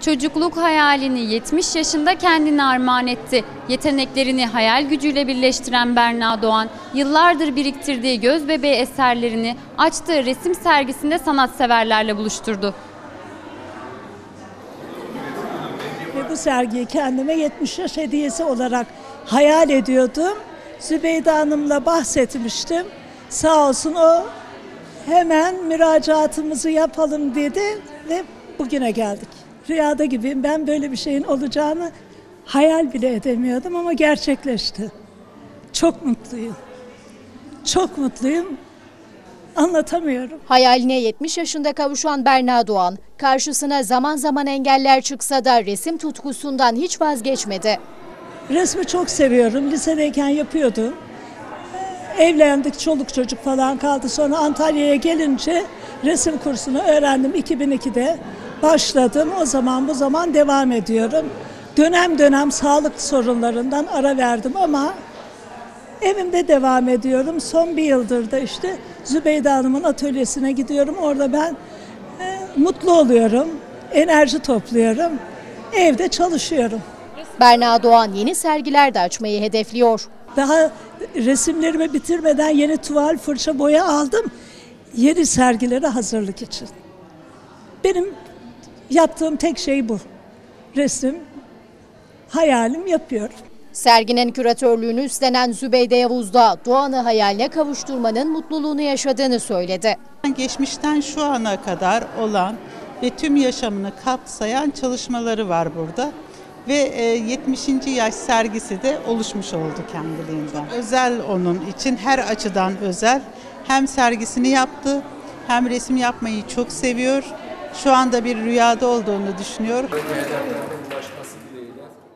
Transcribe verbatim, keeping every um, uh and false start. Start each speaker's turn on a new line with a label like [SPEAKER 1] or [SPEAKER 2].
[SPEAKER 1] Çocukluk hayalini yetmiş yaşında kendine armağan etti. Yeteneklerini hayal gücüyle birleştiren Berna Doğan, yıllardır biriktirdiği gözbebeği eserlerini açtığı resim sergisinde sanatseverlerle buluşturdu.
[SPEAKER 2] Ve bu sergiyi kendime yetmiş yaş hediyesi olarak hayal ediyordum. Zübeyde Hanım'la bahsetmiştim. Sağ olsun o hemen müracaatımızı yapalım dedi ve bugüne geldik. Rüyada gibiyim. Ben böyle bir şeyin olacağını hayal bile edemiyordum ama gerçekleşti. Çok mutluyum. Çok mutluyum. Anlatamıyorum.
[SPEAKER 3] Hayaline yetmiş yaşında kavuşan Berna Doğan, karşısına zaman zaman engeller çıksa da resim tutkusundan hiç vazgeçmedi.
[SPEAKER 2] Resmi çok seviyorum. Lisedeyken yapıyordum. Evlendik, çoluk çocuk falan kaldı. Sonra Antalya'ya gelince resim kursunu öğrendim. iki bin ikide başladım. O zaman bu zaman devam ediyorum. Dönem dönem sağlık sorunlarından ara verdim ama evimde devam ediyorum. Son bir yıldır da işte Zübeyde Hanım'ın atölyesine gidiyorum. Orada ben e, mutlu oluyorum. Enerji topluyorum. Evde çalışıyorum.
[SPEAKER 3] Berna Doğan yeni sergiler de açmayı hedefliyor.
[SPEAKER 2] Daha resimlerimi bitirmeden yeni tuval, fırça, boya aldım. Yeni sergilere hazırlık için. Benim yaptığım tek şey bu. Resim, hayalim yapıyorum.
[SPEAKER 3] Serginin küratörlüğünü üstlenen Zübeyde Yavuz da Doğan'ı hayaline kavuşturmanın mutluluğunu yaşadığını söyledi.
[SPEAKER 4] Geçmişten şu ana kadar olan ve tüm yaşamını kapsayan çalışmaları var burada. Ve yetmişinci yaş sergisi de oluşmuş oldu kendiliğinden. Özel onun için, her açıdan özel. Hem sergisini yaptı, hem resim yapmayı çok seviyor. Şu anda bir rüyada olduğunu düşünüyor.